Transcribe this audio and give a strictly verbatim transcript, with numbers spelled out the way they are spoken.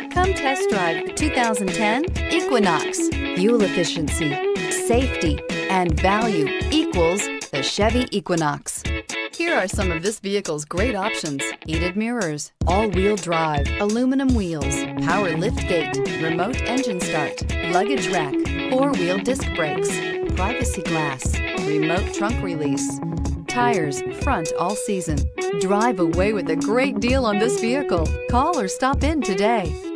Come test drive the two thousand ten Equinox. Fuel efficiency, safety, and value equals the Chevy Equinox. Here are some of this vehicle's great options: heated mirrors, all-wheel drive, aluminum wheels, power liftgate, remote engine start, luggage rack, four-wheel disc brakes, privacy glass, remote trunk release, tires front all season. Drive away with a great deal on this vehicle. Call or stop in today.